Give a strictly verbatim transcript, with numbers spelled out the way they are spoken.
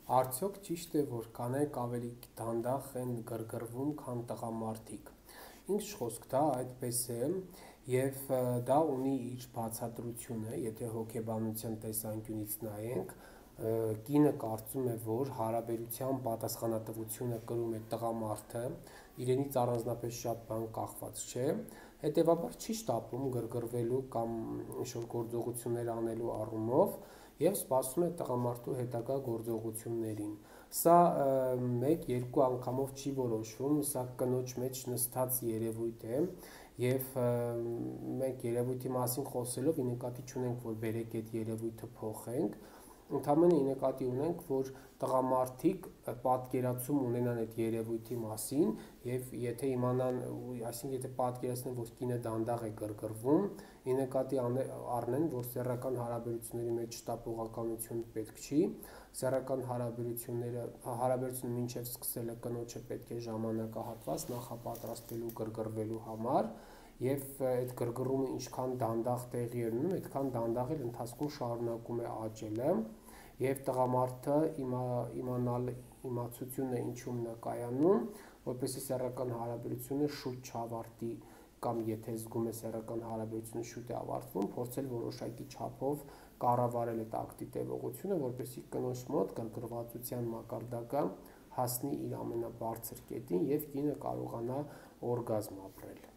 Արդյոք ճիշտ է, որ կանայք ավելի դանդաղ են գրգռվում, քան տղամարդիկ։ Ինձ խոսք դա այդպես է, եւ դա ունի իր բացատրությունը, եթե հոգեբանության տեսանկյունից նայենք, կինը կարծում է, որ հարաբերության պատասխանատվությունը կրում է տղամարդը, իրենից առանձնապես շատ բան կախված չէ, հետևաբար չի շտապում գրգռվելու կամ ինչ-որ գործողություններ անելու առումով եւ սպասում է տղամարդու հետագա գործողություններին։ Սա մեկ-երկու անգամով չի որոշվում, սա կնոջ մեջ նստած երևույթ է եւ մենք երևույթի մասին խոսելով ի նկատի չունենք, որ բերեք այդ երևույթը փոխենք, ընդհանրապես ի նկատի ունենք, որ տղամարդիկ պատկերացում ունենան այդ երևույթի մասին եւ եթե իմանան, այսինքն եթե պատկերացնեն, որ կինը դանդաղ է գրգռվում, ի նկատի առնեն, որ սեռական հարաբերությունների մեջ շտապողականություն պետք չի, սեռական հարաբերությունները հարաբերությունը մինչև սկսելը կնոջը պետք է ժամանակահատված նախապատրաստվելու գրգռվելու համար եւ այդ գրգռումը ինչքան դանդաղ տեղի է ունենում, այդքան դանդաղ էլ ընթացքում շարունակում է աճելը եւ տղամարդը իմա, իմանալ իմացությունը ինչում նա կայանում, որպեսզի սեռական հարաբերությունը շուտ չավարտի կամ եթե զգում է սեռական հարաբերությունը շուտ է ավարտվում, փորձել որոշակի չափով կառավարել այդ ակտի տևողությունը, որպեսզի կնոջ մոտ գրգռվածության մակարդակը հասնի իր ամենաբարձր կետին եւ կինը կարողանա օրգազմ ապրել։